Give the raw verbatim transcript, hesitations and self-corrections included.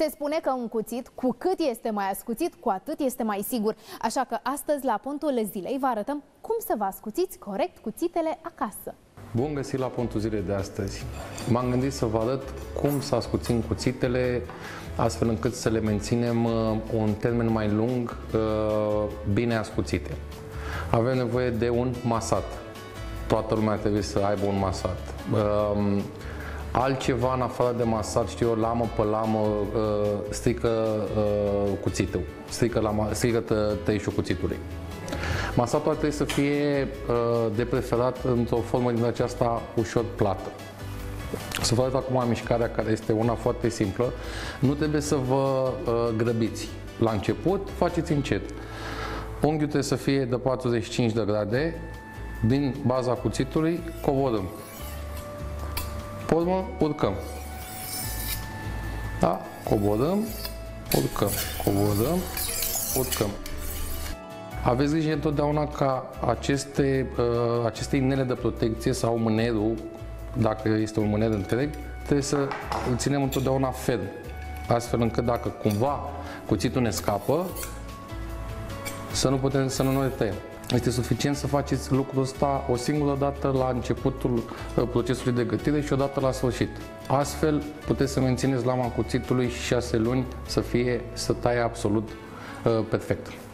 Se spune că un cuțit, cu cât este mai ascuțit, cu atât este mai sigur. Așa că astăzi, la Pontul Zilei, vă arătăm cum să vă ascuțiți corect cuțitele acasă. Bun găsit la Pontul Zilei de astăzi. M-am gândit să vă arăt cum să ascuțim cuțitele, astfel încât să le menținem un termen mai lung, bine ascuțite. Avem nevoie de un masat. Toată lumea trebuie să aibă un masat. Altceva în afară de masat, știu eu, lamă pe lamă, strică cuțitul, strică, lama, strică tăișul cuțitului. Masatul ar trebui să fie de preferat într-o formă din aceasta ușor plată. Să vă arăt acum mișcarea, care este una foarte simplă. Nu trebuie să vă grăbiți. La început faceți încet. Unghiul trebuie să fie de patruzeci și cinci de grade. Din baza cuțitului coborâm. Pe urmă urcăm. Da? Coborâm, urcăm, coborâm, urcăm. Aveți grijă întotdeauna ca aceste, uh, aceste inele de protecție sau mânerul, dacă este un mâner întreg, trebuie să îl ținem întotdeauna ferm, astfel încât dacă cumva cuțitul ne scapă, să nu putem să nu ne tăiem. Este suficient să faceți lucrul ăsta o singură dată la începutul procesului de gătire și o dată la sfârșit. Astfel puteți să mențineți lama cuțitului șase luni să fie, să taie absolut uh, perfect.